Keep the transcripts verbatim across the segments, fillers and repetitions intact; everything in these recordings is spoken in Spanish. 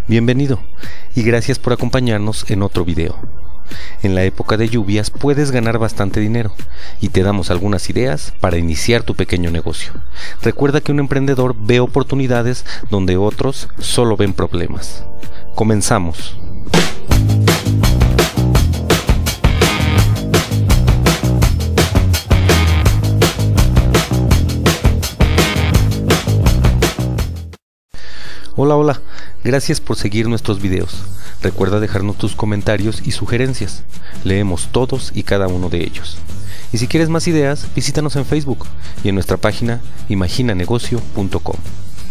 Bienvenido y gracias por acompañarnos en otro video. En la época de lluvias puedes ganar bastante dinero y te damos algunas ideas para iniciar tu pequeño negocio. Recuerda que un emprendedor ve oportunidades donde otros solo ven problemas. Comenzamos. Hola, hola, gracias por seguir nuestros videos. Recuerda dejarnos tus comentarios y sugerencias. Leemos todos y cada uno de ellos. Y si quieres más ideas, visítanos en Facebook y en nuestra página imagina negocio punto com.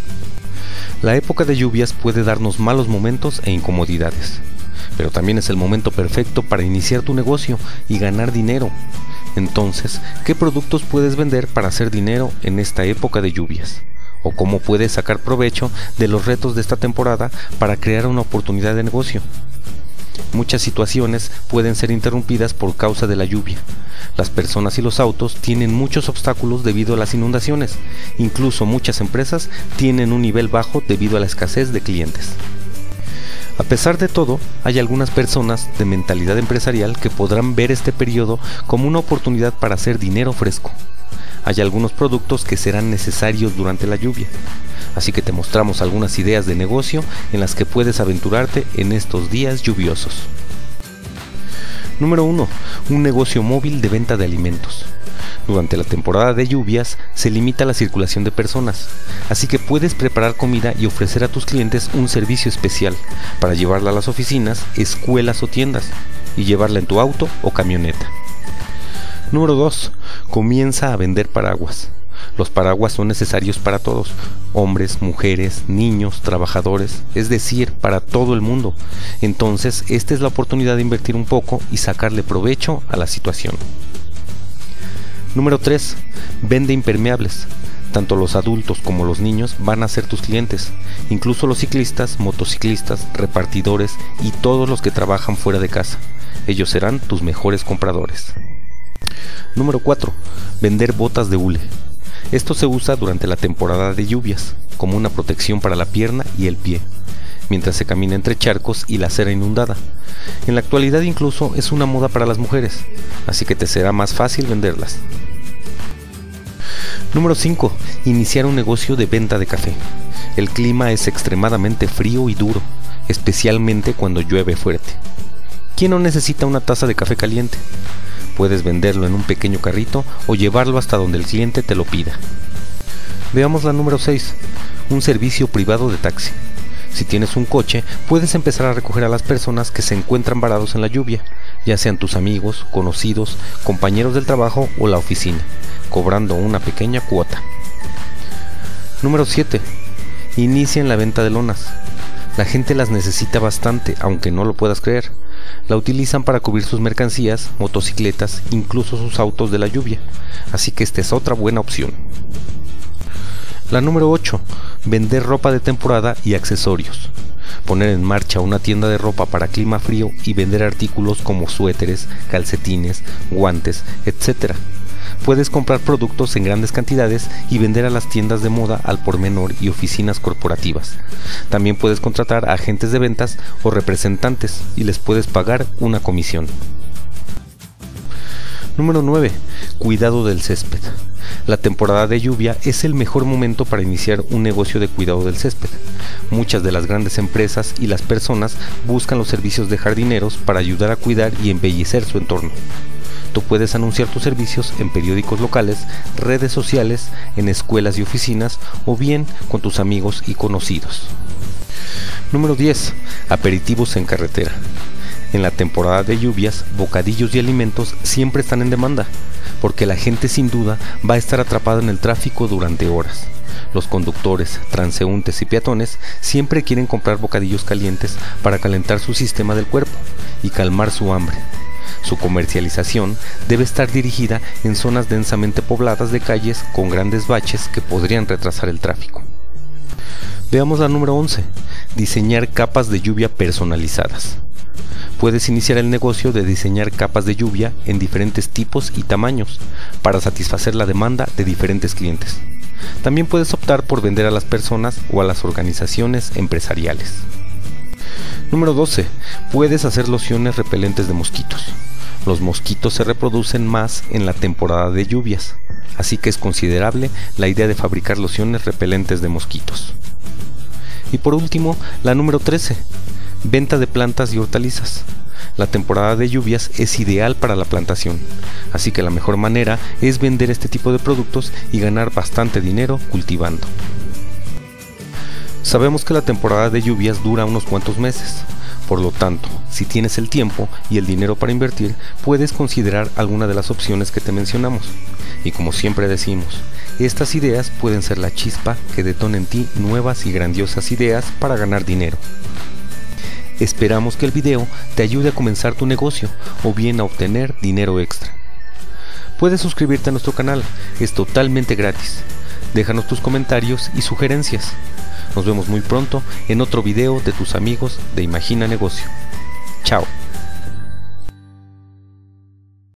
La época de lluvias puede darnos malos momentos e incomodidades, pero también es el momento perfecto para iniciar tu negocio y ganar dinero. Entonces, ¿qué productos puedes vender para hacer dinero en esta época de lluvias? ¿O cómo puedes sacar provecho de los retos de esta temporada para crear una oportunidad de negocio? Muchas situaciones pueden ser interrumpidas por causa de la lluvia. Las personas y los autos tienen muchos obstáculos debido a las inundaciones. Incluso muchas empresas tienen un nivel bajo debido a la escasez de clientes. A pesar de todo, hay algunas personas de mentalidad empresarial que podrán ver este periodo como una oportunidad para hacer dinero fresco. Hay algunos productos que serán necesarios durante la lluvia, así que te mostramos algunas ideas de negocio en las que puedes aventurarte en estos días lluviosos. Número uno. Un negocio móvil de venta de alimentos. Durante la temporada de lluvias se limita la circulación de personas, así que puedes preparar comida y ofrecer a tus clientes un servicio especial para llevarla a las oficinas, escuelas o tiendas y llevarla en tu auto o camioneta. Número dos. Comienza a vender paraguas. Los paraguas son necesarios para todos, hombres, mujeres, niños, trabajadores, es decir, para todo el mundo. Entonces, esta es la oportunidad de invertir un poco y sacarle provecho a la situación. Número tres. Vende impermeables. Tanto los adultos como los niños van a ser tus clientes, incluso los ciclistas, motociclistas, repartidores y todos los que trabajan fuera de casa. Ellos serán tus mejores compradores. Número cuatro. Vender botas de hule. Esto se usa durante la temporada de lluvias, como una protección para la pierna y el pie, mientras se camina entre charcos y la acera inundada. En la actualidad incluso es una moda para las mujeres, así que te será más fácil venderlas. Número cinco. Iniciar un negocio de venta de café. El clima es extremadamente frío y duro, especialmente cuando llueve fuerte. ¿Quién no necesita una taza de café caliente? Puedes venderlo en un pequeño carrito o llevarlo hasta donde el cliente te lo pida. Veamos la número seis. Un servicio privado de taxi. Si tienes un coche, puedes empezar a recoger a las personas que se encuentran varados en la lluvia, ya sean tus amigos, conocidos, compañeros del trabajo o la oficina, cobrando una pequeña cuota. Número siete. Inicia en la venta de lonas. La gente las necesita bastante, aunque no lo puedas creer. La utilizan para cubrir sus mercancías, motocicletas, incluso sus autos de la lluvia, así que esta es otra buena opción. La número ocho. Vender ropa de temporada y accesorios. Poner en marcha una tienda de ropa para clima frío y vender artículos como suéteres, calcetines, guantes, etcétera. Puedes comprar productos en grandes cantidades y vender a las tiendas de moda al por menor y oficinas corporativas. También puedes contratar a agentes de ventas o representantes y les puedes pagar una comisión. Número nueve. Cuidado del césped. La temporada de lluvia es el mejor momento para iniciar un negocio de cuidado del césped. Muchas de las grandes empresas y las personas buscan los servicios de jardineros para ayudar a cuidar y embellecer su entorno. Tú puedes anunciar tus servicios en periódicos locales, redes sociales, en escuelas y oficinas o bien con tus amigos y conocidos. Número diez. Aperitivos en carretera. En la temporada de lluvias, bocadillos y alimentos siempre están en demanda, porque la gente sin duda va a estar atrapada en el tráfico durante horas. Los conductores, transeúntes y peatones siempre quieren comprar bocadillos calientes para calentar su sistema del cuerpo y calmar su hambre. Su comercialización debe estar dirigida en zonas densamente pobladas de calles con grandes baches que podrían retrasar el tráfico. Veamos la número once. Diseñar capas de lluvia personalizadas. Puedes iniciar el negocio de diseñar capas de lluvia en diferentes tipos y tamaños para satisfacer la demanda de diferentes clientes. También puedes optar por vender a las personas o a las organizaciones empresariales. Número doce. Puedes hacer lociones repelentes de mosquitos. Los mosquitos se reproducen más en la temporada de lluvias, así que es considerable la idea de fabricar lociones repelentes de mosquitos. Y por último, la número trece. Venta de plantas y hortalizas. La temporada de lluvias es ideal para la plantación, así que la mejor manera es vender este tipo de productos y ganar bastante dinero cultivando. Sabemos que la temporada de lluvias dura unos cuantos meses, por lo tanto, si tienes el tiempo y el dinero para invertir, puedes considerar alguna de las opciones que te mencionamos. Y como siempre decimos, estas ideas pueden ser la chispa que detone en ti nuevas y grandiosas ideas para ganar dinero. Esperamos que el video te ayude a comenzar tu negocio o bien a obtener dinero extra. Puedes suscribirte a nuestro canal, es totalmente gratis. Déjanos tus comentarios y sugerencias. Nos vemos muy pronto en otro video de tus amigos de Imagina Negocio. Chao.